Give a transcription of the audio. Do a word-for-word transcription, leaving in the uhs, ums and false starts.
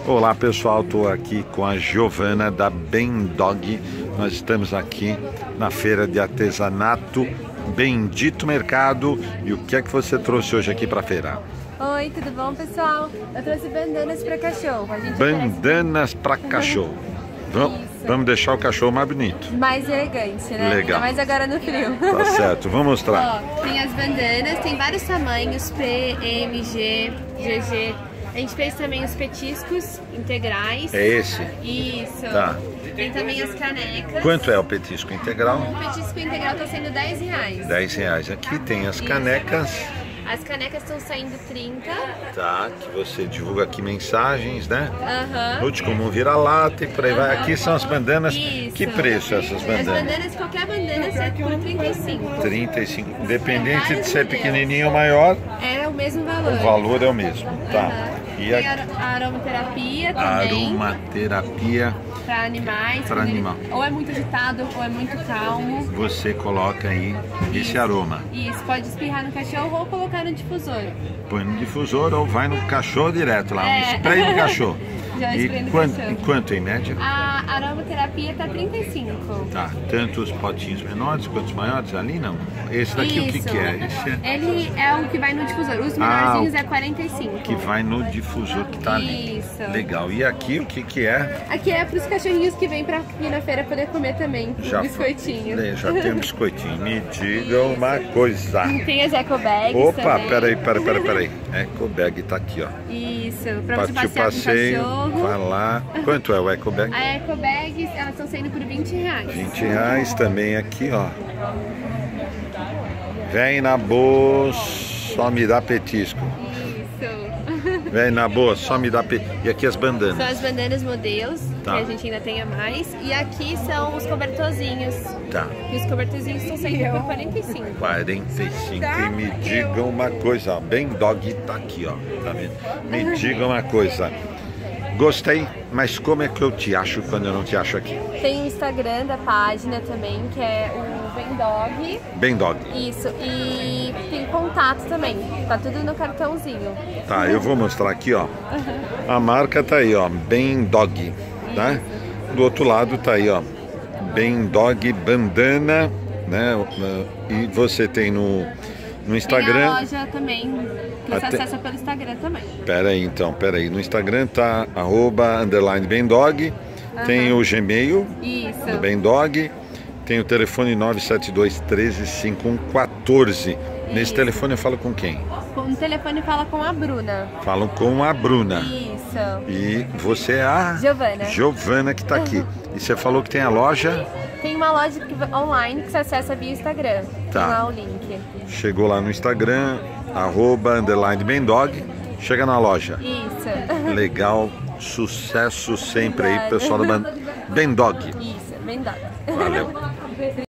Olá pessoal, estou aqui com a Giovana da Bendog. Nós estamos aqui na feira de artesanato Bendito Mercado. E o que é que você trouxe hoje aqui para a feira? Oi, tudo bom pessoal? Eu trouxe bandanas para cachorro. A gente bandanas para cachorro. Vamos, vamos deixar o cachorro mais bonito. Mais elegante, né? Legal. Ainda mais agora no frio. Tá certo, vamos mostrar. Ó, tem as bandanas, tem vários tamanhos, P, M, G, G G. A gente fez também os petiscos integrais. É esse? Isso. Tá. Tem também as canecas. Quanto é o petisco integral? O petisco integral tá sendo dez reais. dez reais. Aqui tem as canecas. As canecas estão saindo trinta. Tá, que você divulga aqui mensagens, né? Aham. Uhum. Nude como um vira-lata e por aí vai. Uhum. Aqui são as bandanas. Isso. Que preço essas bandanas? As bandanas, qualquer bandana sai por trinta e cinco. trinta e cinco. Independente de ser pequenininho ou maior, é o mesmo valor. O valor é o mesmo, tá? Uhum. E tem a... a aromaterapia também. Aromaterapia para animais. Para animal. Ele, ou é muito agitado ou é muito calmo. Você coloca aí esse Isso. aroma. Isso, pode espirrar no cachorro ou colocar no difusor. Põe no difusor ou vai no cachorro direto lá, é. um spray no cachorro. Já e spray no quanto, cachorro. quanto em média? A aromaterapia tá trinta e cinco. Tá, tanto os potinhos menores quanto os maiores ali não. Esse daqui Isso. o que, que é? Esse é? Ele é o que vai no difusor. Os menorzinhos ah, é quarenta e cinco. Que vai no difusor que tá ali. Isso. Legal. E aqui o que que é? Aqui é para os cachorrinhos que vêm para aqui na feira poder comer também. Já biscoitinho. Fa... Já tem um biscoitinho. Me diga uma coisa. Tem as eco bags. Opa, também. peraí, peraí, peraí, peraí. Eco bag tá aqui, ó. Isso, pra Partiu você passear passeio, com o cachorro. vai lá. Quanto é o eco bag? A eco bags, elas estão saindo por vinte reais. vinte reais também aqui, ó. Vem na boa, só me dá petisco. Isso. Vem na boa, só me dá petisco. E aqui as bandanas. São as bandanas modelos, tá. que a gente ainda tem a mais. E aqui são os cobertorzinhos. Tá. E os cobertorzinhos estão saindo por quarenta e cinco. quarenta e cinco. E me digam uma coisa, ó. Bendog tá aqui, ó. Tá vendo? Me digam uma coisa. Gostei, mas como é que eu te acho quando eu não te acho aqui? Tem o Instagram da página também, que é o Bendog. Bendog. Isso, e tem contato também, tá tudo no cartãozinho. Tá, eu vou mostrar aqui, ó. A marca tá aí, ó, Bendog, tá? Do outro lado tá aí, ó, Bendog Bandana, né? E você tem no, no Instagram. Tem a loja também, que você Até... acessa pelo Instagram também. Pera aí, então, pera aí. No Instagram tá arroba underline Bendog, uhum. Tem o Gmail Isso. do Bendog, tem o telefone nove sete dois, um três, cinco um um quatro. Nesse Isso. telefone eu falo com quem? No telefone fala com a Bruna. Falam com a Bruna. Isso. E você é a Giovana. Giovana que tá aqui. E você falou que tem a loja? Tem uma loja online que você acessa via Instagram. Tá. Tem lá o link. Chegou lá no Instagram, arroba underline Bendog, chega na loja. Isso. Legal, sucesso sempre aí, pessoal da Bendog. Isso, Bendog. Valeu.